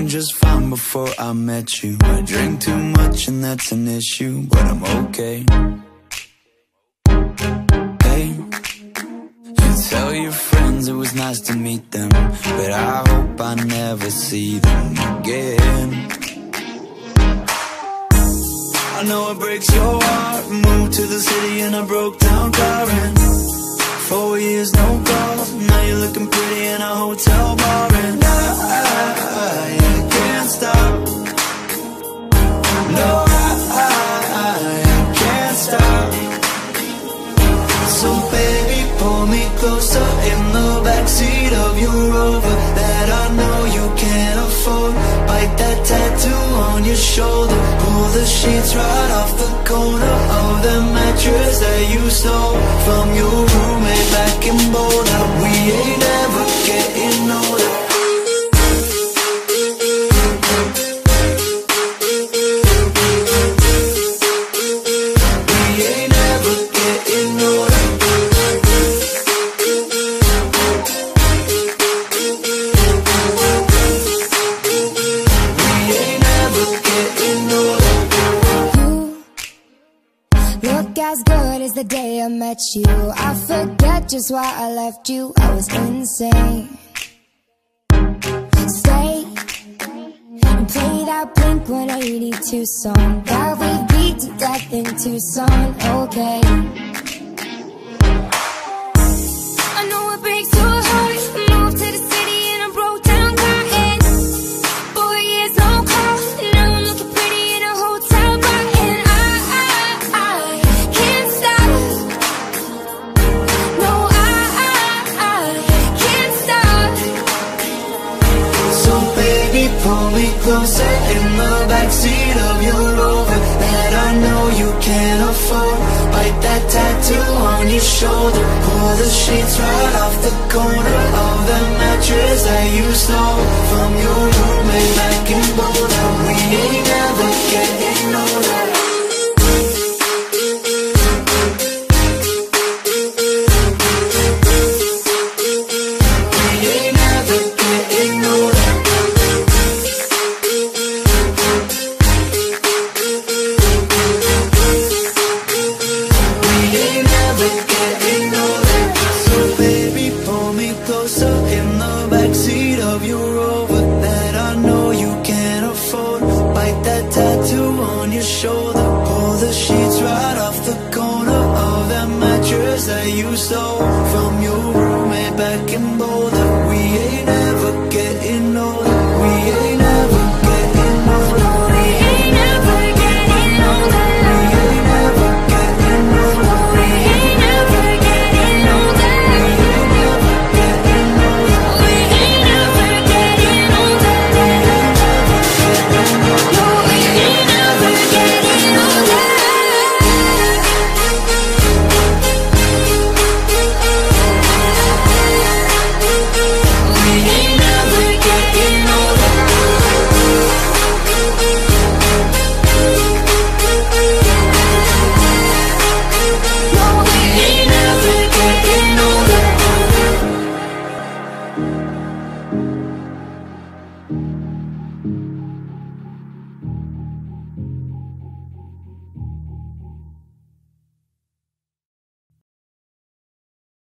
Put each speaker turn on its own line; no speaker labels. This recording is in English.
doing just fine before I met you. I drink too much and that's an issue, but I'm okay. Hey, you tell your friends it was nice to meet them, but I hope I never see them again. I know it breaks your heart. Moved to the city in a broke down car, and 4 years no calls. Now you're looking pretty in a hotel bar, and I can't stop. No, I can't stop. So baby, pull me closer in the backseat of your Rover that I know you can't afford. Bite that tattoo on your shoulder. Pull the sheets right off the corner of the mattress that you stole from your roommate back in Boulder. We ain't ever getting older.
As good as the day I met you. I forget just why I left you. I was insane. Stay and play that Blink-182 song that we beat to death in Tucson. Okay, I know it breaks your heart. Moved to the city and I broke down crying. 4 years no call. Now I'm looking pretty in a hotel bar, and I can't stop. No, I can't stop.
So baby, pull me closer in the backseat of your Rover that I know you can't afford. Bite that tattoo on your shoulder. Pull the sheets right off the corner of the mattress that you stole from your roommate back in Boulder.